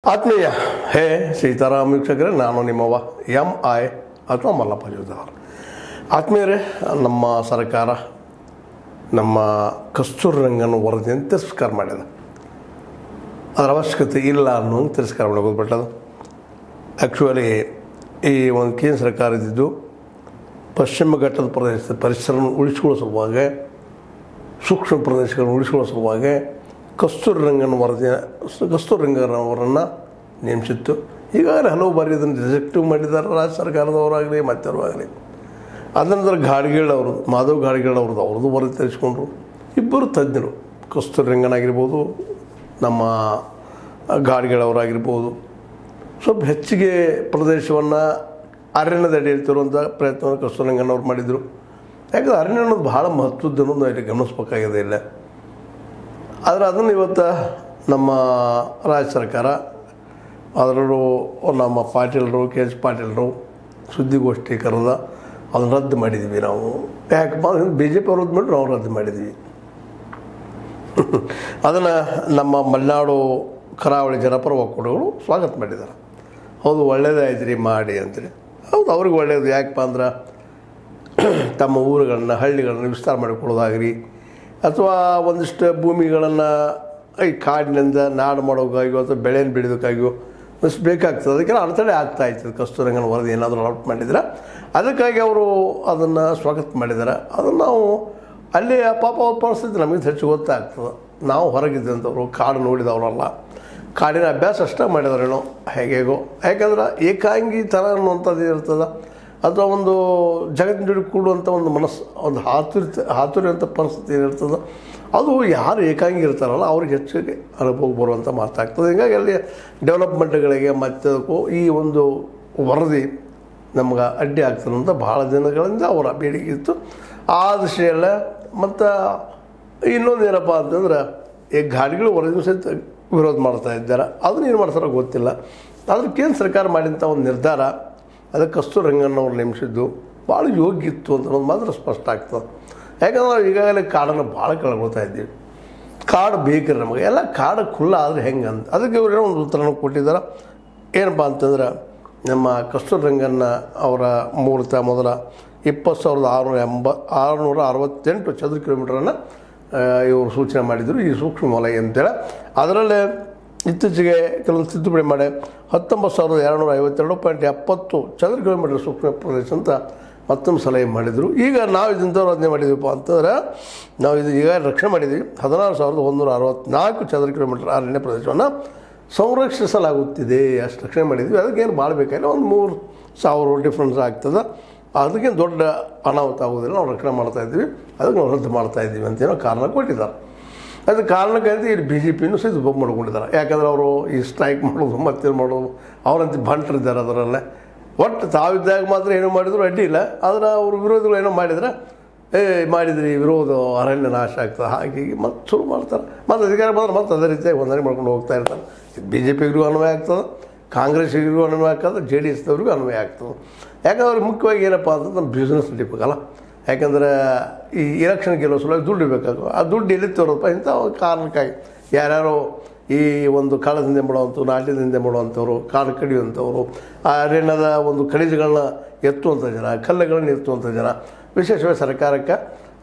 ಆತ್ಮೀಯ ಹೇ ಸೀತಾರಾಮ ವೀಕ್ಷಕರೇ, ನಾನು ನಿಮ್ಮವ MI ಅಥವಾ ಮಲ್ಲಪ್ಪ ಜೋದಾರ್. ಆತ್ಮೀಯರೇ, ನಮ್ಮ ಸರ್ಕಾರ ನಮ್ಮ ಕಸ್ತೂರಿ ರಂಗನ ವರದಿಯನ್ನು ತಿರಸ್ಕಾರ ಮಾಡಿದೆ. ಅದರ ಅವಶ್ಯಕತೆ ಇಲ್ಲ ಅನ್ನೋಂಗೆ ತಿರಸ್ಕಾರ ಮಾಡೋದು ಬಿಟ್ಟದು. ಆ್ಯಕ್ಚುಲಿ ಈ ಒಂದು ಕೇಂದ್ರ ಸರ್ಕಾರ ಇದ್ದಿದ್ದು ಪಶ್ಚಿಮ ಘಟ್ಟದ ಪ್ರದೇಶದ ಪರಿಸರ ಉಳಿಸ್ಕೊಳ್ಳೋ ಸಲುವಾಗಿ, ಸೂಕ್ಷ್ಮ ಪ್ರದೇಶಗಳನ್ನು ಉಳಿಸ್ಕೊಳ್ಳೋ ಸಲುವಾಗಿ ಕಸ್ತೂರಿ ರಂಗನವರನ್ನು ನೇಮಿಸಿತ್ತು. ಈಗಾಗಲೇ ಹಲವು ಬಾರಿ ಇದನ್ನು ರಿಜೆಕ್ಟಿವ್ ಮಾಡಿದ್ದಾರೆ ರಾಜ್ಯ ಸರ್ಕಾರದವರಾಗಲಿ ಮತ್ತವರಾಗಲಿ. ಅದ ನಂತರ ಗಾಡ್ಗೇಳವರು, ಮಾಧವ್ ಗಾಡ್ಗೇಳವ್ರದ್ದು ಅವ್ರದ್ದು ವರದಿ ತರಿಸ್ಕೊಂಡ್ರು. ಇಬ್ಬರು ತಜ್ಞರು, ಕಸ್ತೂರಿ ರಂಗನಾಗಿರ್ಬೋದು, ನಮ್ಮ ಗಾಡ್ಗೇಳವರಾಗಿರ್ಬೋದು, ಸ್ವಲ್ಪ ಹೆಚ್ಚಿಗೆ ಪ್ರದೇಶವನ್ನು ಅರಣ್ಯದ ಅಡಿಯಲ್ಲಿ ತರುವಂಥ ಪ್ರಯತ್ನವನ್ನು ಕಸ್ತೂರಿ ರಂಗನವ್ರು ಮಾಡಿದರು. ಯಾಕಂದರೆ ಅರಣ್ಯ ಅನ್ನೋದು ಭಾಳ ಮಹತ್ವದ್ದು ಅನ್ನೋದು ಇಲ್ಲಿ ಗಮನಿಸ್ಬೇಕಾಗಿದೆ ಇಲ್ಲ. ಆದರೆ ಅದನ್ನು ಇವತ್ತು ನಮ್ಮ ರಾಜ್ಯ ಸರ್ಕಾರ, ಅದರಲ್ಲೂ ನಮ್ಮ ಪಾಟೀಲರು, KH ಪಾಟೀಲರು ಸುದ್ದಿಗೋಷ್ಠಿ ಕರೆದ ಅದನ್ನು ರದ್ದು ಮಾಡಿದ್ವಿ ನಾವು. ಯಾಕಪ್ಪ ಅಂದ್ರೆ BJP ಅವ್ರದ್ದು ಮಾಡಿ ನಾವು ರದ್ದು ಮಾಡಿದ್ವಿ. ಅದನ್ನು ನಮ್ಮ ಮಲೆನಾಡು ಕರಾವಳಿ ಜನಪರ ಒಕ್ಕೂಟಗಳು ಸ್ವಾಗತ ಮಾಡಿದ್ದಾರೆ. ಹೌದು, ಒಳ್ಳೇದಾಯ್ತು ರೀ ಮಾಡಿ ಅಂತೇಳಿ. ಹೌದು, ಅವ್ರಿಗೆ ಒಳ್ಳೆಯದು. ಯಾಕಪ್ಪ ಅಂದ್ರೆ ತಮ್ಮ ಊರುಗಳನ್ನು, ಹಳ್ಳಿಗಳನ್ನು ವಿಸ್ತಾರ ಮಾಡಿಕೊಳ್ಳೋದಾಗ್ರಿ, ಅಥವಾ ಒಂದಿಷ್ಟು ಭೂಮಿಗಳನ್ನು ಈ ಕಾಡಿನಿಂದ ನಾಡು ಮಾಡೋಕ್ಕಾಗಿಯೋ ಅಥವಾ ಬೆಳೆಯನ್ನು ಬೆಳೆಯೋದಕ್ಕಾಗಿಯೋ ಒಂದಿಷ್ಟು ಬೇಕಾಗ್ತದೆ. ಅದಕ್ಕೆಲ್ಲ ಅಡೆತಡೆ ಆಗ್ತಾಯಿತ್ತು. ಕಸ್ತೂರಿ ರಂಗನ ವರದಿ ಏನಾದರೂ ಅಲಾಟ್ ಮಾಡಿದ್ರೆ ಅದಕ್ಕಾಗಿ ಅವರು ಅದನ್ನು ಸ್ವಾಗತ ಮಾಡಿದ್ದಾರೆ. ಅದನ್ನು ನಾವು ಅಲ್ಲಿ ಪಾಪ ಅವ್ರ ಪರಿಸ್ಥಿತಿ ನಮಗೆ ಹೆಚ್ಚು ಗೊತ್ತಾಗ್ತದೆ. ನಾವು ಹೊರಗಿದ್ದಂಥವ್ರು, ಕಾಡು ನೋಡಿದವರಲ್ಲ, ಕಾಡಿನ ಅಭ್ಯಾಸ ಅಷ್ಟೇ ಮಾಡಿದಾರೇನೋ ಹೇಗೋ. ಯಾಕಂದ್ರೆ ಏಕಾಂಗಿ ಥರ ಅನ್ನುವಂಥದ್ದು ಇರ್ತದೆ, ಅಥವಾ ಒಂದು ಜಗತ್ತಿನ ಜೋಡಿ ಕೂಡುವಂಥ ಒಂದು ಮನಸ್ಸು, ಒಂದು ಹಾತುರಿಯುವಂಥ ಪರಿಸ್ಥಿತಿ ಏನಿರ್ತದೆ, ಅದು ಯಾರು ಏಕಾಂಗಿ ಇರ್ತಾರಲ್ಲ ಅವ್ರಿಗೆ ಹೆಚ್ಚಿಗೆ ಅನುಭವ ಬರುವಂಥ ಮಾತಾಗ್ತದೆ. ಹೀಗಾಗಿ ಅಲ್ಲಿ ಡೆವಲಪ್ಮೆಂಟ್ಗಳಿಗೆ ಮತ್ತದಕ್ಕೂ ಈ ಒಂದು ವರದಿ ನಮ್ಗೆ ಅಡ್ಡಿ ಆಗ್ತದೆ ಅಂತ ಭಾಳ ದಿನಗಳಿಂದ ಅವರ ಬೇಡಿಕೆ ಇತ್ತು. ಆ ದಿಶೆಯಲ್ಲ. ಮತ್ತು ಇನ್ನೊಂದು ಏನಪ್ಪ ಅಂತಂದ್ರೆ, ಈ ಗಾಡಿಗಳು ವರದಿ ಸಹಿತ ವಿರೋಧ ಮಾಡ್ತಾ ಇದ್ದಾರೆ. ಅದನ್ನ ಏನು ಮಾಡ್ತಾರೋ ಗೊತ್ತಿಲ್ಲ. ಆದರೆ ಕೇಂದ್ರ ಸರ್ಕಾರ ಮಾಡಿದಂಥ ಒಂದು ನಿರ್ಧಾರ, ಅದಕ್ಕೆ ಕಸ್ತೂರಿ ರಂಗನವ್ರು ನೇಮಿಸಿದ್ದು ಭಾಳ ಯೋಗ್ಯ ಇತ್ತು ಅಂತ ಅನ್ನೋದು ಮಾತ್ರ ಸ್ಪಷ್ಟ ಆಗ್ತದೆ. ಯಾಕಂದ್ರೆ ನಾವು ಈಗಾಗಲೇ ಕಾಡನ್ನು ಭಾಳ ಕಳ್ಕೊಳ್ತಾ ಇದ್ದೀವಿ. ಕಾಡು ಬೇಕ್ರಿ ನಮಗೆ, ಎಲ್ಲ ಕಾಡು ಖುಲ್ಲ ಆದರೆ ಹೆಂಗೆ ಅಂತ. ಅದಕ್ಕೆ ಇವರು ಒಂದು ಉತ್ತರನ ಕೊಟ್ಟಿದ್ದಾರೆ. ಏನಪ್ಪ ಅಂತಂದ್ರೆ, ನಮ್ಮ ಕಸ್ತೂರಿ ರಂಗನ್ನ ಅವರ ಮೂಲತಃ ಮೊದಲ 20,668 ಚದರ ಕಿಲೋಮೀಟ್ರನ್ನು ಇವರು ಸೂಚನೆ ಮಾಡಿದರು ಈ ಸೂಕ್ಷ್ಮ ವಲಯ ಅಂತೇಳಿ. ಅದರಲ್ಲೇ ಇತ್ತೀಚೆಗೆ ಕೆಲವೊಂದು ತಿದ್ದುಪಡಿ ಮಾಡಿ 19,252.70 ಚದರ ಕಿಲೋಮೀಟರ್ ಸೂಕ್ಷ್ಮ ಪ್ರದೇಶ ಅಂತ ಮತ್ತೊಂದು ಸಲಹೆ ಮಾಡಿದರು. ಈಗ ನಾವು ಇದನ್ನು ರಚನೆ ಮಾಡಿದ್ದೀವಪ್ಪ ಅಂತಂದ್ರೆ, ನಾವು ಇದು ಈಗ ರಕ್ಷಣೆ ಮಾಡಿದ್ದೀವಿ. 16,164 ಚದರ ಕಿಲೋಮೀಟರ್ ಅರಣ್ಯ ಪ್ರದೇಶವನ್ನು ಸಂರಕ್ಷಿಸಲಾಗುತ್ತಿದೆ, ಅಷ್ಟು ರಕ್ಷಣೆ ಮಾಡಿದ್ವಿ. ಅದಕ್ಕೇನು ಭಾಳ ಬೇಕಾಗಿಲ್ಲ, ಒಂದು 3,000 ಡಿಫ್ರೆನ್ಸ್ ಆಗ್ತದೆ. ಅದಕ್ಕೇನು ದೊಡ್ಡ ಅನಾಹುತ ಆಗೋದಿಲ್ಲ. ನಾವು ರಕ್ಷಣೆ ಮಾಡ್ತಾಯಿದ್ವಿ, ಅದಕ್ಕೆ ನಾವು ರದ್ದು ಮಾಡ್ತಾಯಿದ್ದೀವಿ ಅಂತೇನೋ ಕಾರಣ ಕೊಟ್ಟಿದ್ದಾರೆ. ಅದು ಕಾರಣಕ್ಕಂತ ಇಲ್ಲಿ BJPನೂ ಸಹಿತ ಬೊಬ್ಬ ಮಾಡ್ಕೊಂಡಿದ್ದಾರೆ. ಯಾಕಂದ್ರೆ ಅವರು ಈ ಸ್ಟ್ರೈಕ್ ಮಾಡೋದು ಮತ್ತೇನು ಮಾಡೋದು, ಅವರಂತ ಬಂಟರಿದ್ದಾರೆ ಅದರಲ್ಲೇ. ಒಟ್ಟು ತಾವಿದ್ದಾಗ ಮಾತ್ರ ಏನೋ ಮಾಡಿದ್ರು ಅಡ್ಡಿ ಇಲ್ಲ. ಆದರೆ ಅವ್ರ ವಿರೋಧಿಗಳು ಏನೋ ಮಾಡಿದ್ರೆ, ಮಾಡಿದ್ರಿ ವಿರೋಧ ಅರಣ್ಯ ನಾಶ ಆಗ್ತದೆ, ಹಾಗೆ ಮತ್ತೆ ಶುರು ಮಾಡ್ತಾರೆ. ಮತ್ತು ಅಧಿಕಾರ ಬಂದ್ರೆ ಮತ್ತೆ ಅದೇ ರೀತಿಯಾಗಿ ಹೊಂದಾಣಿಕೆ ಮಾಡ್ಕೊಂಡು ಹೋಗ್ತಾ ಇರ್ತಾರೆ. BJPಗೂ ಅನ್ವಯ ಆಗ್ತದೆ, ಕಾಂಗ್ರೆಸ್ಸಿಗೂ ಅನ್ವಯ ಆಗ್ತದೆ, JDSದವ್ರಿಗೂ ಅನ್ವಯ ಆಗ್ತದೆ. ಯಾಕಂದ್ರೆ ಅವ್ರಿಗೆ ಮುಖ್ಯವಾಗಿ ಏನಪ್ಪ ಅಂತಂದ್ರೆ ನಮ್ಮ ಬಿಸ್ನೆಸ್ ನಡಿಬೇಕಲ್ಲ. ಯಾಕಂದರೆ ಈ ಎಲೆಕ್ಷನ್ ಗೆಲ್ಲೋ ಸಲುವಾಗಿ ದುಡ್ಡು ಬೇಕಾಗ್ತದೆ. ಆ ದುಡ್ಡು ಎಲ್ಲಿ ತರೋದಪ್ಪ ಇಂಥ ಕಾರಣಕ್ಕಾಗಿ ಯಾರ್ಯಾರೋ ಈ ಒಂದು ಕಾಳದಿಂದ ಮಾಡುವಂಥವ್ರು, ನಾಟ್ಯದಿಂದ ಮಾಡುವಂಥವ್ರು, ಕಾಡು ಕಡಿಯುವಂಥವ್ರು, ಆ ಅರಣ್ಯದ ಒಂದು ಖನಿಜಗಳನ್ನ ಎತ್ತುವಂಥ ಜನ, ಕಲ್ಲುಗಳನ್ನು ಎತ್ತುವಂಥ ಜನ, ವಿಶೇಷವಾಗಿ ಸರ್ಕಾರಕ್ಕೆ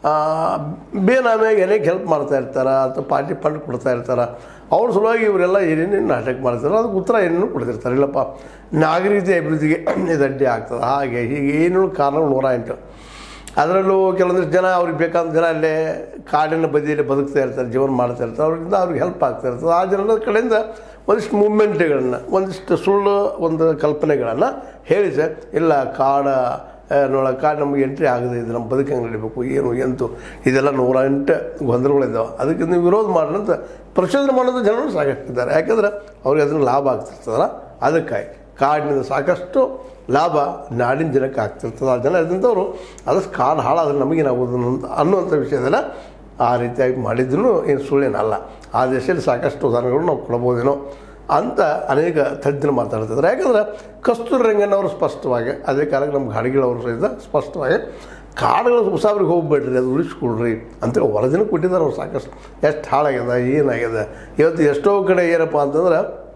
ಬೇನಾಮಿಯಾಗಿ ಅನೇಕ ಹೆಲ್ಪ್ ಮಾಡ್ತಾ ಇರ್ತಾರೆ, ಅಥವಾ ಪಾರ್ಟಿ ಫಂಡ್ ಕೊಡ್ತಾ ಇರ್ತಾರೆ. ಅವ್ರ ಸಲುವಾಗಿ ಇವರೆಲ್ಲ ಏನೇನು ನಾಟಕ ಮಾಡ್ತಾರೆ, ಅದಕ್ಕೆ ಉತ್ತರ ಏನೇನು ಕೊಡ್ತಿರ್ತಾರೆ. ಇಲ್ಲಪ್ಪ ನಾಗರಿಕತೆ ಅಭಿವೃದ್ಧಿಗೆ ಇದು ಅಡ್ಡಿ ಆಗ್ತದೆ, ಹಾಗೆ ಹೀಗೆ ಏನೇನು ಕಾರಣಗಳು 108. ಅದರಲ್ಲೂ ಕೆಲವೊಂದಿಷ್ಟು ಜನ ಅವ್ರಿಗೆ ಬೇಕಾದ ಜನ ಅಲ್ಲೇ ಕಾಡಿನ ಬದಿಯಲ್ಲಿ ಬದುಕ್ತಾ ಇರ್ತಾರೆ, ಜೀವನ ಮಾಡ್ತಾ ಇರ್ತಾರೆ. ಅವ್ರಿಂದ ಅವ್ರಿಗೆ ಹೆಲ್ಪ್ ಆಗ್ತಾ ಇರ್ತದೆ. ಆ ಜನರ ಕಡೆಯಿಂದ ಒಂದಿಷ್ಟು ಮೂಮೆಂಟ್ಗಳನ್ನು, ಒಂದಿಷ್ಟು ಸುಳ್ಳು ಒಂದು ಕಲ್ಪನೆಗಳನ್ನು ಹೇಳಿ ಸರ್, ಇಲ್ಲ ಕಾಡು ನಮಗೆ ಎಂಟ್ರಿ ಆಗದೆ ಇದು ನಮ್ಮ ಬದುಕಂಗೆ ನಡಿಬೇಕು, ಏನು ಎಂತು ಇದೆಲ್ಲ 108 ಗೊಂದಲಗಳಿದ್ದಾವೆ. ಅದಕ್ಕೆ ನೀವು ವಿರೋಧ ಮಾಡೋಂಥ ಪ್ರಚೋದನೆ ಮಾಡೋದು ಜನರು ಸಾಕಷ್ಟಿದ್ದಾರೆ. ಯಾಕಂದ್ರೆ ಅವ್ರಿಗೆ ಅದನ್ನು ಲಾಭ ಆಗ್ತಿರ್ತದಲ್ಲ, ಅದಕ್ಕಾಗಿ ಕಾಡಿನಿಂದ ಸಾಕಷ್ಟು ಲಾಭ ನಾಡಿನ ಜನಕ್ಕೆ ಆಗ್ತಿರ್ತದೆ. ಆ ಜನ ಇದ್ದಂಥವ್ರು ಅದಷ್ಟು ಕಾಡು ಹಾಳಾದ್ರೆ ನಮಗೇನಾಗೋದು ಅನ್ನುವಂಥ ವಿಷಯದಲ್ಲ ಆ ರೀತಿಯಾಗಿ ಮಾಡಿದ್ರೂ ಏನು ಸುಳ್ಳೇನಲ್ಲ. ಆ ದೇಶದಲ್ಲಿ ಸಾಕಷ್ಟು ಉದಾಹರಣೆಗಳು ನಾವು ಕೊಡ್ಬೋದೇನೋ ಅಂತ ಅನೇಕ ತಜ್ಞರು ಮಾತಾಡ್ತಿದ್ದಾರೆ. ಯಾಕಂದ್ರೆ ಕಸ್ತೂರಿ ರಂಗನವರು ಸ್ಪಷ್ಟವಾಗಿ, ಅದೇ ಕಾಲಕ್ಕೆ ನಮ್ಮ ಗಾಡಿಗಳವರು ಸಹಿತ ಸ್ಪಷ್ಟವಾಗಿ ಕಾಡುಗಳು ಉಸಾಬ್ರಿಗೆ ಹೋಗ್ಬೇಡ್ರಿ, ಅದು ಉಳಿಸ್ಕೊಳ್ರಿ ಅಂತೇಳಿ ವರದಿನೂ ಕೊಟ್ಟಿದ್ದಾರೆ ಅವ್ರು ಸಾಕಷ್ಟು. ಎಷ್ಟು ಹಾಳಾಗ್ಯದ, ಏನಾಗ್ಯದ. ಇವತ್ತು ಎಷ್ಟೋ ಕಡೆ ಏನಪ್ಪ ಅಂತಂದ್ರೆ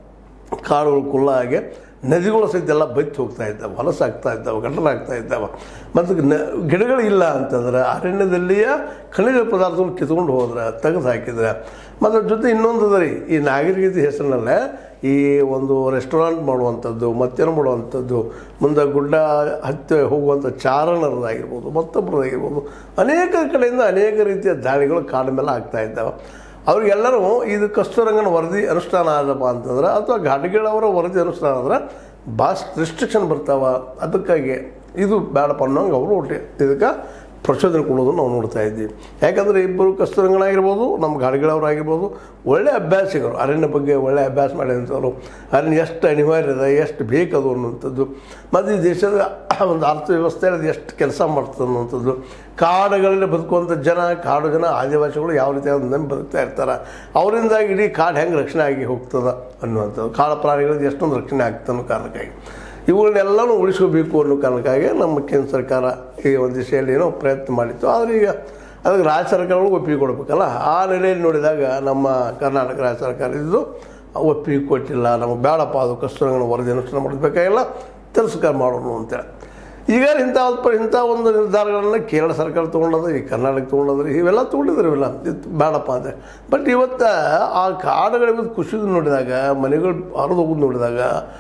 ಕಾಡುಗಳು ಕುಲ್ಲಾಗೆ ನದಿಗಳು ಸಹಿತ ಎಲ್ಲ ಬತ್ತಿ ಹೋಗ್ತಾ ಇದ್ದಾವೆ, ಹೊಲಸಾಗ್ತಾ ಇದ್ದಾವೆ, ಗಟ್ಟಲಾಗ್ತಾ ಇದ್ದಾವೆ. ಮತ್ತು ಗಿಡಗಳಿಲ್ಲ ಅಂತಂದ್ರೆ ಅರಣ್ಯದಲ್ಲಿಯ ಖನಿಜ ಪದಾರ್ಥಗಳು ಕಿತ್ಕೊಂಡು ಹೋದ್ರೆ, ತೆಗೆದು ಹಾಕಿದ್ರೆ. ಮತ್ತು ಜೊತೆ ಇನ್ನೊಂದು ಅದ ರೀ, ಈ ನಾಗರಿಕತೆ ಹೆಸರಿನಲ್ಲೇ ಈ ಒಂದು ರೆಸ್ಟೋರೆಂಟ್ ಮಾಡುವಂಥದ್ದು, ಮತ್ತೇನು ಮಾಡುವಂಥದ್ದು, ಮುಂದೆ ಗುಡ್ಡ ಹತ್ತಿ ಹೋಗುವಂಥ ಚಾರಣರದಾಗಿರ್ಬೋದು, ಮತ್ತೊಬ್ಬರದಾಗಿರ್ಬೋದು, ಅನೇಕ ಕಡೆಯಿಂದ ಅನೇಕ ರೀತಿಯ ದಾಳಿಗಳು ಕಾಡ ಮೇಲೆ ಆಗ್ತಾ ಇದ್ದಾವೆ. ಅವ್ರಿಗೆಲ್ಲರೂ ಇದು ಕಸ್ತೂರಂಗನ ವರದಿ ಅನುಷ್ಠಾನ ಆದಪ್ಪ ಅಂತಂದ್ರೆ, ಅಥವಾ ಘಾಟಗಿಳವರ ವರದಿ ಅನುಷ್ಠಾನ ಆದ್ರೆ ಭಾಳ ರಿಸ್ಟ್ರಿಕ್ಷನ್ ಬರ್ತಾವೆ. ಅದಕ್ಕಾಗಿ ಇದು ಬೇಡಪ್ಪ ಅನ್ನೋಂಗೆ ಅವರು ಒಟ್ಟು ಇದಕ್ಕೆ ಪ್ರಚೋದನೆ ಕೊಡೋದನ್ನು ನಾವು ನೋಡ್ತಾ ಇದ್ದೀವಿ. ಯಾಕಂದರೆ ಇಬ್ಬರು ಕಸ್ತೂರಂಗನಾಗಿರ್ಬೋದು, ನಮ್ಮ ಗಾಡಿಗಳವರಾಗಿರ್ಬೋದು, ಒಳ್ಳೆಯ ಅಭ್ಯಾಸಿಗರು, ಅರಣ್ಯ ಬಗ್ಗೆ ಒಳ್ಳೆಯ ಅಭ್ಯಾಸ ಮಾಡಿದಂಥವ್ರು, ಅರಣ್ಯ ಎಷ್ಟು ಅನಿವಾರ್ಯ ಇದೆ, ಎಷ್ಟು ಬೇಕದು ಅನ್ನುವಂಥದ್ದು, ಮತ್ತು ಈ ದೇಶದ ಒಂದು ಅರ್ಥವ್ಯವಸ್ಥೆಯಲ್ಲಿ ಅದು ಎಷ್ಟು ಕೆಲಸ ಮಾಡ್ತದೆ ಅನ್ನುವಂಥದ್ದು, ಕಾಡುಗಳಲ್ಲಿ ಬದುಕುವಂಥ ಜನ, ಕಾಡು ಜನ, ಆದಿವಾಸಿಗಳು ಯಾವ ರೀತಿ ಅದನ್ನು ನಂಬಿ ಬದುಕ್ತಾ ಇರ್ತಾರೆ, ಅವರಿಂದಾಗಿ ಇಡೀ ಕಾಡು ಹೆಂಗೆ ರಕ್ಷಣೆ ಆಗಿ ಹೋಗ್ತದೆ ಅನ್ನುವಂಥದ್ದು, ಕಾಡು ಪ್ರಾಣಿಗಳಿಗೆ ಎಷ್ಟೊಂದು ರಕ್ಷಣೆ ಆಗ್ತದೆ ಅನ್ನೋ ಕಾರಣಕ್ಕಾಗಿ ಇವುಗಳನ್ನೆಲ್ಲನೂ ಉಳಿಸ್ಕೋಬೇಕು ಅನ್ನೋ ಕಾರಣಕ್ಕಾಗಿ ನಮ್ಮ ಕೇಂದ್ರ ಸರ್ಕಾರ ಈ ಒಂದು ದಿಶೆಯಲ್ಲಿ ಏನೋ ಪ್ರಯತ್ನ ಮಾಡಿತ್ತು. ಆದರೆ ಈಗ ಅದಕ್ಕೆ ರಾಜ್ಯ ಸರ್ಕಾರಗಳು ಒಪ್ಪಿಗೆ ಕೊಡಬೇಕಲ್ಲ. ಆ ನೆಲೆಯಲ್ಲಿ ನೋಡಿದಾಗ ನಮ್ಮ ಕರ್ನಾಟಕ ರಾಜ್ಯ ಸರ್ಕಾರ ಇದು ಒಪ್ಪಿಗೆ ಕೊಟ್ಟಿಲ್ಲ. ನಮಗೆ ಬೇಡಪ್ಪ, ಅದು ಕಸ್ತೂರಂಗನ ವರದಿ ಅನುಷ್ಠಾನ ಮಾಡಬೇಕಾಗಿಲ್ಲ, ತಿರಸ್ಕಾರ ಮಾಡೋಣ ಅಂತೇಳಿ ಈಗ ಇಂಥ ಒಂದು ನಿರ್ಧಾರಗಳನ್ನು ಕೇರಳ ಸರ್ಕಾರ ತೊಗೊಂಡದ, ಈ ಕರ್ನಾಟಕ ತೊಗೊಂಡದ್ರಿ, ಇವೆಲ್ಲ ತೊಗೊಂಡಿದ್ರು, ಇವೆಲ್ಲ ಇದು ಬೇಡಪ್ಪ ಅಂತ. ಬಟ್ ಇವತ್ತು ಆ ಕಾಡುಗಳ ಕುಸಿದು ನೋಡಿದಾಗ, ಮನೆಗಳು ಹರಿದು ಹೋಗೋದು ನೋಡಿದಾಗ,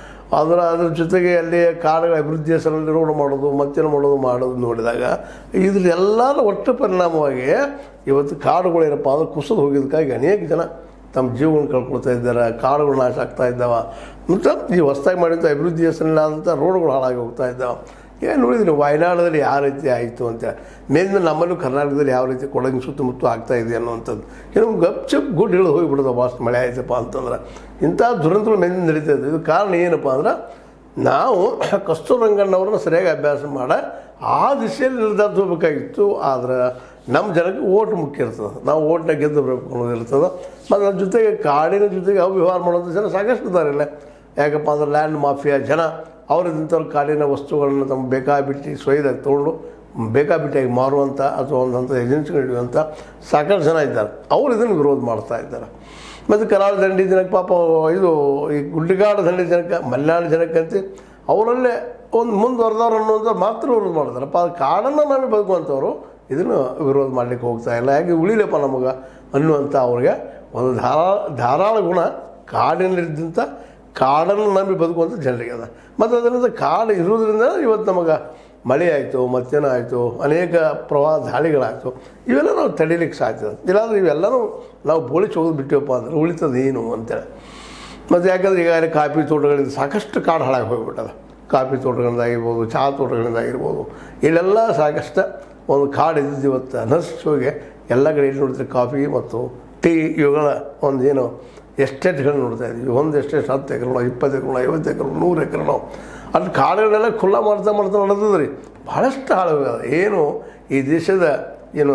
ಅದ್ರ ಜೊತೆಗೆ ಅಲ್ಲಿ ಕಾಡುಗಳ ಅಭಿವೃದ್ಧಿಯ ಹೆಸರಲ್ಲಿ ರೋಡ್ ಮಾಡೋದು, ಮತ್ತೇನು ಮಾಡೋದು ನೋಡಿದಾಗ ಇದೆಲ್ಲರ ಒಟ್ಟು ಪರಿಣಾಮವಾಗಿ ಇವತ್ತು ಕಾಡುಗಳೇನಪ್ಪ ಅದು ಕುಸಿದು ಹೋಗಿದ್ದಕ್ಕಾಗಿ ಅನೇಕ ಜನ ತಮ್ಮ ಜೀವನ ಕಳ್ಕೊಳ್ತಾ ಇದ್ದಾರೆ, ಕಾಡುಗಳು ನಾಶ ಆಗ್ತಾ ಇದ್ದಾವೆ. ಮತ್ತು ಈ ಹೊಸದಾಗಿ ಮಾಡಿದಂಥ ಅಭಿವೃದ್ಧಿ ಹೆಸರಿನಾದಂಥ ರೋಡ್ಗಳು ಹಾಳಾಗಿ ಹೋಗ್ತಾ ಇದ್ದಾವೆ. ಏನು ನೋಡಿದ್ರಿ ವಾಯನಾಡದಲ್ಲಿ ಯಾವ ರೀತಿ ಆಯಿತು ಅಂತ, ಮೇಲಿಂದ ನಮ್ಮಲ್ಲೂ ಕರ್ನಾಟಕದಲ್ಲಿ ಯಾವ ರೀತಿ ಕೊಡಗಿನ ಸುತ್ತಮುತ್ತ ಆಗ್ತಾ ಇದೆ ಅನ್ನುವಂಥದ್ದು. ಏನು ಗಪ್ಚಪ್ ಗುಡ್ ಹಿಡಿದು ಹೋಗಿಬಿಡೋದು ವಾಸ್ತು ಮಳೆ ಆಯ್ತಪ್ಪ ಅಂತಂದ್ರೆ. ಇಂಥ ದುರಂತಗಳು ಮೇಲಿಂದ ನಡೀತಾ ಇದ್ದು. ಇದು ಕಾರಣ ಏನಪ್ಪ ಅಂದ್ರೆ, ನಾವು ಕಸ್ತೂರಂಗಣ್ಣವ್ರನ್ನ ಸರಿಯಾಗಿ ಅಭ್ಯಾಸ ಮಾಡಿ ಆ ದಿಶೆಯಲ್ಲಿ ನಿರ್ಧಾರ ತಗೋಬೇಕಾಗಿತ್ತು. ಆದ್ರೆ ನಮ್ಮ ಜನಕ್ಕೆ ಓಟ್ ಮುಖ್ಯ ಇರ್ತದೆ, ನಾವು ಓಟ್ನ ಗೆದ್ದು ಬರಬೇಕು ಅನ್ನೋದು ಇರ್ತದೆ. ಮತ್ತು ಅದ್ರ ಜೊತೆಗೆ ಕಾಡಿನ ಜೊತೆಗೆ ಅವ್ಯವಹಾರ ಮಾಡೋಂಥ ಜನ ಸಾಕಷ್ಟು ಇದ್ದಾರಿಲ್ಲ. ಯಾಕಪ್ಪ ಅಂದ್ರೆ ಲ್ಯಾಂಡ್ ಮಾಫಿಯಾ ಜನ, ಅವರಿದ್ದಂಥವ್ರು ಕಾಡಿನ ವಸ್ತುಗಳನ್ನು ತಮ್ಮ ಬೇಕಾಬಿಟ್ಟು ಸೊಯ್ದಾಗಿ ತೊಗೊಂಡು ಬೇಕಾಬಿಟ್ಟಿಯಾಗಿ ಮಾರುವಂಥ ಅಥವಾ ಒಂದಂಥ ಏಜೆನ್ಸಿಗಳು ಹಿಡಿಯುವಂಥ ಸಾಕಷ್ಟು ಜನ ಇದ್ದಾರೆ. ಅವರು ಇದನ್ನು ವಿರೋಧ ಮಾಡ್ತಾ ಇದ್ದಾರೆ. ಮತ್ತು ಕರಾವಳಿ ದಂಡಿ ಜನಕ್ಕೆ ಪಾಪ ಇದು ಈ ಗುಡ್ಡಗಾಡು ದಂಡಿ ಜನಕ್ಕೆ, ಮಲೆನಾಡು ಜನಕ್ಕಂತ ಅವರಲ್ಲೇ ಒಂದು ಮುಂದುವರೆದವ್ರು ಅನ್ನೋಂಥ ಮಾತ್ರ ವಿರೋಧ ಮಾಡ್ತಾರೆ. ಕಾಡನ್ನು ನಾವೇ ಬದುಕುವಂಥವ್ರು ಇದನ್ನು ವಿರೋಧ ಮಾಡಲಿಕ್ಕೆ ಹೋಗ್ತಾ ಇಲ್ಲ. ಹೇಗೆ ಉಳಿಲಪ್ಪ ನಮಗೆ ಅನ್ನುವಂಥ ಅವ್ರಿಗೆ ಒಂದು ಧಾರಾಳ ಗುಣ ಕಾಡಿನಲ್ಲಿದ್ದಂಥ ಕಾಡನ್ನು ನಂಬಿ ಬದುಕುವಂಥ ಜನರಿಗೆ ಅದ. ಮತ್ತು ಅದರಿಂದ ಕಾಡು ಇರೋದ್ರಿಂದ ಇವತ್ತು ನಮಗೆ ಮಳೆ ಆಯಿತು, ಮತ್ತೇನೋ ಆಯಿತು, ಅನೇಕ ಪ್ರವಾಹ ದಾಳಿಗಳಾಯಿತು, ಇವೆಲ್ಲ ನಾವು ತಡೀಲಿಕ್ಕೆ ಸಾಧ್ಯ. ಇಲ್ಲಾಂದ್ರೆ ಇವೆಲ್ಲನೂ ನಾವು ಬೋಳಿಸಿ ಹೋಗೋದು ಬಿಟ್ಟಿವಪ್ಪ ಅಂದ್ರೆ ಉಳಿತದ ಏನು ಅಂತೇಳಿ. ಮತ್ತು ಯಾಕಂದ್ರೆ ಈಗಾಗಲೇ ಕಾಫಿ ತೋಟಗಳಿಂದ ಸಾಕಷ್ಟು ಕಾಡು ಹಾಳಾಗಿ ಹೋಗಿಬಿಟ್ಟದ. ಕಾಫಿ ತೋಟಗಳಿಂದಾಗಿರ್ಬೋದು, ಚಹಾ ತೋಟಗಳಿಂದಾಗಿರ್ಬೋದು, ಇಲ್ಲೆಲ್ಲ ಸಾಕಷ್ಟು ಒಂದು ಕಾಡು ಇದ್ದಿದ್ದು ಇವತ್ತು ನಶಿಸಿ ಹೋಗಿ ಎಲ್ಲ ಕಡೆ ಎಲ್ಲಿ ನೋಡ್ತಾರೆ ಕಾಫಿ ಮತ್ತು ಟೀ ಇವುಗಳ ಒಂದು ಏನು ಎಸ್ಟೇಟ್ಗಳು ನೋಡ್ತಾ ಇದ್ದೀವಿ. ಒಂದು ಎಸ್ಟೇಟ್ 10 ಎಕರೆ, 20 ಎಕರೆ, 50 ಎಕರೆ, 100 ಎಕರೆ ನಾವು ಅಲ್ಲಿ ಕಾಡುಗಳನ್ನೆಲ್ಲ ಖುಲ್ಲಾ ಮಾಡ್ತಾ ನಡೆದದ ರೀ. ಭಾಳಷ್ಟು ಹಾಳಾಗೋದ. ಏನು ಈ ದೇಶದ ಏನು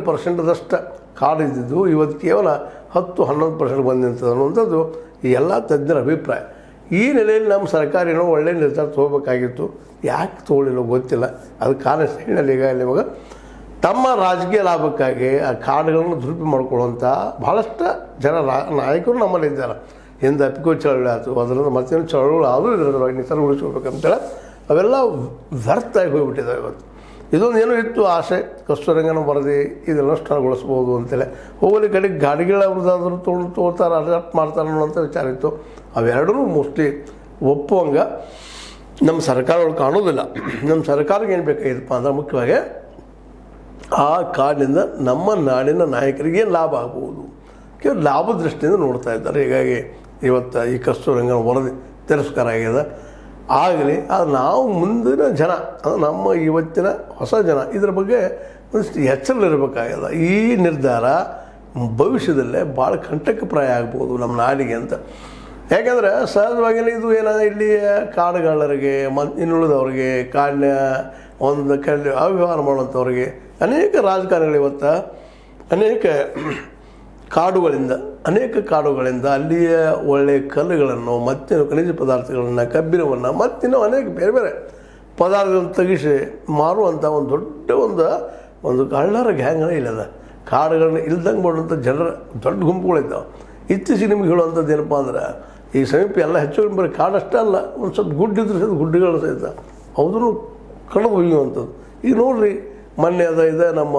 18% ಕಾಡು ಇದ್ದಿದ್ದು ಇವತ್ತು ಕೇವಲ 10-11% ಬಂದು ನಿಂತದೆ ಅನ್ನುವಂಥದ್ದು ಈ ಎಲ್ಲ ತಜ್ಞರ ಅಭಿಪ್ರಾಯ. ಈ ನೆಲೆಯಲ್ಲಿ ನಮ್ಮ ಸರ್ಕಾರ ಏನೋ ಒಳ್ಳೆಯ ನಿರ್ಧಾರ ತೊಗೋಬೇಕಾಗಿತ್ತು, ಯಾಕೆ ತೊಗೊಳ್ಳಿಲ್ಲ ಗೊತ್ತಿಲ್ಲ. ಅದಕ್ಕೆ ಕಾರಣ ಹೇಳಲಿ. ಈಗ ನಿಮಗೆ ತಮ್ಮ ರಾಜಕೀಯ ಲಾಭಕ್ಕಾಗಿ ಆ ಕಾಡುಗಳನ್ನು ದುರುಪಯೋಗ ಮಾಡ್ಕೊಳ್ಳುವಂಥ ಭಾಳಷ್ಟು ಜನ ನಾಯಕರು ನಮ್ಮಲ್ಲಿದ್ದಾರೆ. ಹಿಂದೆ ಅಪ್ಪಿಕೋ ಚಳವಳಿ ಆಯಿತು, ಅದರಿಂದ ಮತ್ತೇನು ಚಳವಳಿ ಆದರೂ ಇದರವಾಗಿ ನಿಸರ್ಗ ಉಳಿಸ್ಕೋಬೇಕಂತೇಳಿ ಅವೆಲ್ಲ ವ್ಯರ್ಥ ಆಗಿ ಹೋಗಿಬಿಟ್ಟಿದ್ದಾವೆ. ಇವತ್ತು ಇದೊಂದು ಏನೋ ಇತ್ತು ಆಸೆ, ಕಸ್ತೂರಂಗನ ವರದಿ ಇದೆಲ್ಲ ಅನುಷ್ಠಾನಗೊಳಿಸ್ಬೋದು ಅಂತೇಳಿ. ಹೋಗಲಿ ಕಡೆಗೆ ಗಾಡಿಗಳವ್ರದ್ದಾದರೂ ತೊಗೊಳ್ತಾರೆ, ಅಡಾಪ್ಟ್ ಮಾಡ್ತಾರೆ ಅನ್ನೋಂಥ ವಿಚಾರ ಇತ್ತು. ಅವೆರಡೂ ಮೋಸ್ಟ್ಲಿ ಒಪ್ಪುವಂಗೆ ನಮ್ಮ ಸರ್ಕಾರಗಳು ಕಾಣೋದಿಲ್ಲ. ನಮ್ಮ ಸರ್ಕಾರಕ್ಕೆ ಏನು ಬೇಕಾಗಿತ್ತಪ್ಪ ಅಂದ್ರೆ ಮುಖ್ಯವಾಗಿ ಆ ಕಾಡಿನಿಂದ ನಮ್ಮ ನಾಡಿನ ನಾಯಕರಿಗೆ ಲಾಭ ಆಗ್ಬೋದು, ಕೆಲವು ಲಾಭ ದೃಷ್ಟಿಯಿಂದ ನೋಡ್ತಾ ಇದ್ದಾರೆ. ಹೀಗಾಗಿ ಇವತ್ತು ಈ ಕಸ್ತೂರಂಗನ ವರದಿ ತಿರಸ್ಕಾರ ಆಗಿದೆ. ಆಗಲಿ ಅದು ನಾವು ಮುಂದಿನ ಜನ, ನಮ್ಮ ಇವತ್ತಿನ ಹೊಸ ಜನ ಇದರ ಬಗ್ಗೆ ಒಂದಿಷ್ಟು ಎಚ್ಚರಲಿರಬೇಕಾಗಿದೆ. ಈ ನಿರ್ಧಾರ ಭವಿಷ್ಯದಲ್ಲೇ ಭಾಳ ಕಂಟಕಪ್ರಾಯ ಆಗ್ಬೋದು ನಮ್ಮ ನಾಡಿಗೆ ಅಂತ. ಯಾಕೆಂದರೆ ಸಹಜವಾಗಿ ಇದು ಏನಾದ ಇಲ್ಲಿ ಕಾಡುಗಾರರಿಗೆ ಇನ್ನುಳಿದವ್ರಿಗೆ, ಕಾಡಿನ ಒಂದು ಅವ್ಯವಹಾರ ಮಾಡುವಂಥವ್ರಿಗೆ ಅನೇಕ ರಾಜಕಾರಣಿಗಳು ಇವತ್ತು ಅನೇಕ ಕಾಡುಗಳಿಂದ ಅಲ್ಲಿಯ ಒಳ್ಳೆಯ ಕಲ್ಲುಗಳನ್ನು, ಮತ್ತಿನ ಖನಿಜ ಪದಾರ್ಥಗಳನ್ನು, ಕಬ್ಬಿಣವನ್ನು, ಮತ್ತಿನ್ನೂ ಅನೇಕ ಬೇರೆ ಬೇರೆ ಪದಾರ್ಥಗಳನ್ನು ತೆಗಿಸಿ ಮಾರುವಂಥ ಒಂದು ದೊಡ್ಡ ಒಂದು ಕಳ್ಳರ ಗ್ಯಾಂಗನೇ ಇಲ್ಲದ. ಕಾಡುಗಳನ್ನ ಇಲ್ದಂಗೆ ಮಾಡುವಂಥ ಜನರ ದೊಡ್ಡ ಗುಂಪುಗಳಿದ್ದಾವೆ. ಇತ್ತೀಚೆಗೆ ನಿಮ್ಗೆ ಹೇಳುವಂಥದ್ದು ಏನಪ್ಪ ಅಂದ್ರೆ, ಈ ಸಮೀಪ ಎಲ್ಲ ಹೆಚ್ಚು ಬರೀ ಕಾಡಷ್ಟೇ ಅಲ್ಲ, ಒಂದು ಸ್ವಲ್ಪ ಗುಡ್ಡಿದ್ರೆ ಸಹಿತ ಗುಡ್ಡಗಳು ಸಹಿತ ಅದನ್ನು ಕಳೆದು ಒಯ್ಯುವಂಥದ್ದು. ಈಗ ನೋಡಿರಿ ಮೊನ್ನೆ ಇದೆ ನಮ್ಮ